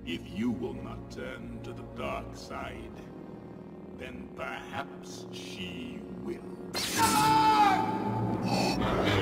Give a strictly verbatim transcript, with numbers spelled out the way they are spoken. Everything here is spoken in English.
If you will not turn to the dark side, then perhaps she will.